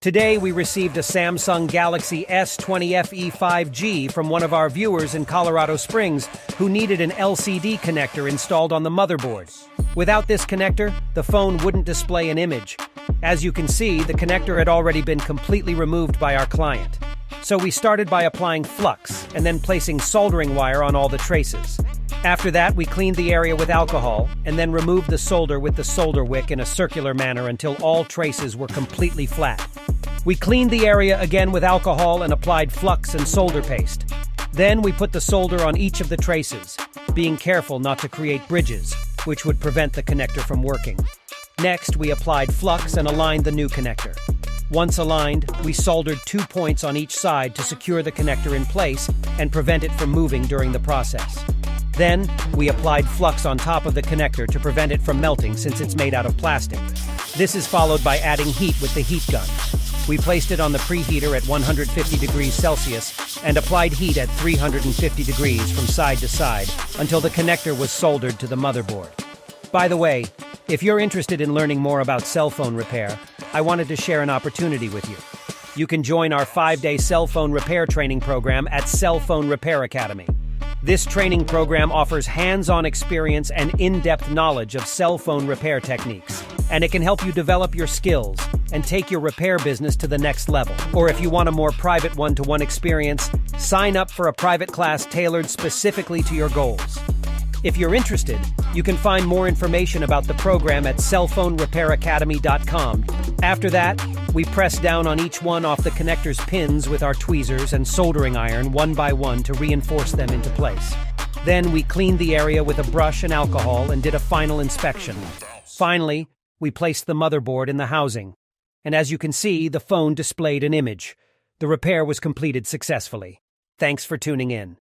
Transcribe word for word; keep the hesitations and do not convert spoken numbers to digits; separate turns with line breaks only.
Today, we received a Samsung Galaxy S twenty F E five G from one of our viewers in Colorado Springs who needed an L C D connector installed on the motherboard. Without this connector, the phone wouldn't display an image. As you can see, the connector had already been completely removed by our client. So we started by applying flux and then placing soldering wire on all the traces. After that, we cleaned the area with alcohol and then removed the solder with the solder wick in a circular manner until all traces were completely flat. We cleaned the area again with alcohol and applied flux and solder paste. Then we put the solder on each of the traces, being careful not to create bridges, which would prevent the connector from working. Next, we applied flux and aligned the new connector. Once aligned, we soldered two points on each side to secure the connector in place and prevent it from moving during the process. Then, we applied flux on top of the connector to prevent it from melting since it's made out of plastic. This is followed by adding heat with the heat gun. We placed it on the preheater at one hundred fifty degrees Celsius and applied heat at three hundred fifty degrees from side to side until the connector was soldered to the motherboard. By the way, if you're interested in learning more about cell phone repair, I wanted to share an opportunity with you. You can join our five-day cell phone repair training program at Cell Phone Repair Academy. This training program offers hands-on experience and in-depth knowledge of cell phone repair techniques, and it can help you develop your skills and take your repair business to the next level. Or if you want a more private one-to-one experience, sign up for a private class tailored specifically to your goals. If you're interested, you can find more information about the program at cell phone repair academy dot com. After that, we press down on each one off the connector's pins with our tweezers and soldering iron one by one to reinforce them into place. Then we cleaned the area with a brush and alcohol and did a final inspection. Finally, we placed the motherboard in the housing. And as you can see, the phone displayed an image. The repair was completed successfully. Thanks for tuning in.